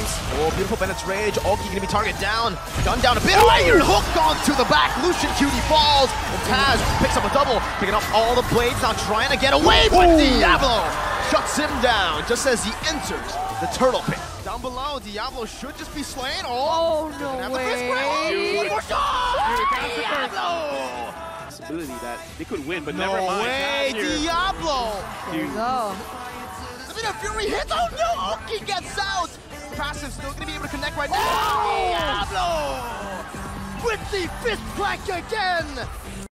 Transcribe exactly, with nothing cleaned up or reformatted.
frames. Oh, beautiful Bennett's Rage. Oki gonna be target down. Gun down a bit. Iron hook onto the back. Lucian Cutie falls. And Taz picks up a double. Picking up all the blades. Now trying to get away. But Diablo shuts him down just as he enters the turtle pit. Down below, Diablo should just be slain. Oh, Oh, no have way. the oh, one more shot. Dude, Diablo. Possibility that they could win, but No never mind. way. Taz here. Diablo. There you go. Sabina Fury hits. Oh no. Oki gets out. Passive still gonna be able to connect right now. Diablo with the fist crack again.